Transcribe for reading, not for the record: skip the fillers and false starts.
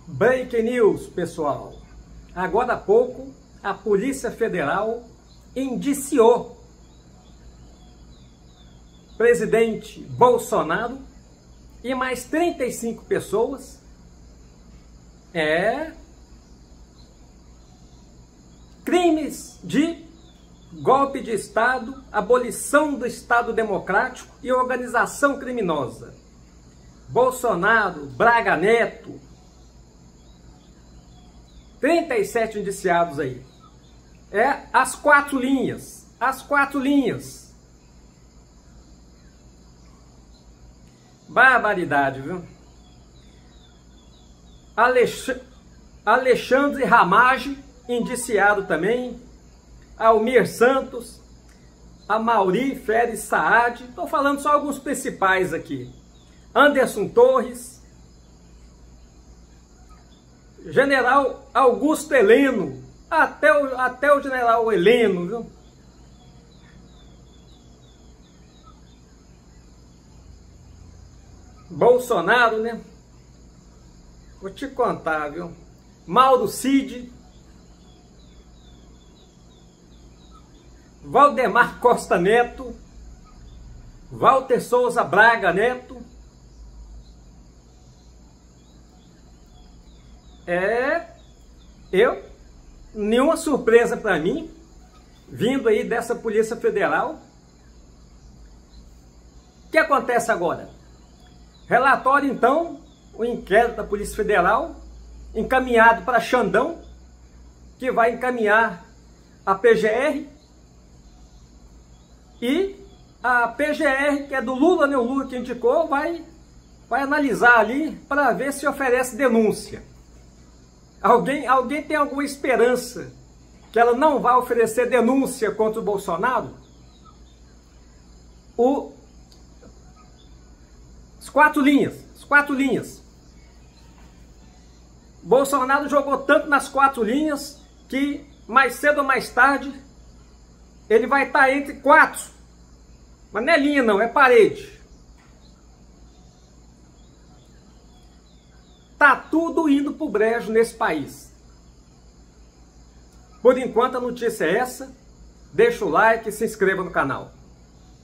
Break News, pessoal. Agora há pouco, a Polícia Federal indiciou presidente Bolsonaro e mais 35 pessoas crimes de golpe de Estado, abolição do Estado Democrático e organização criminosa. Bolsonaro, Braga Neto, 37 indiciados aí. As quatro linhas. Barbaridade, viu? Alexandre Ramage, indiciado também. Almir Santos, Amaury Feres Saad. Estou falando só alguns principais aqui. Anderson Torres, General Augusto Heleno, até o General Heleno, viu? Bolsonaro, né? Vou te contar, viu? Mauro Cid, Valdemar Costa Neto, Walter Souza Braga Neto. Nenhuma surpresa para mim, vindo aí dessa Polícia Federal. O que acontece agora? Relatório, então, o inquérito da Polícia Federal, encaminhado para Xandão, que vai encaminhar a PGR, e a PGR, que é do Lula, né? O Lula que indicou, vai analisar ali para ver se oferece denúncia. Alguém tem alguma esperança que ela não vai oferecer denúncia contra o Bolsonaro? As quatro linhas. Bolsonaro jogou tanto nas quatro linhas que mais cedo ou mais tarde ele vai estar entre quatro. Mas não é linha não, é parede. Tá tudo indo pro brejo nesse país. Por enquanto a notícia é essa. Deixa o like e se inscreva no canal.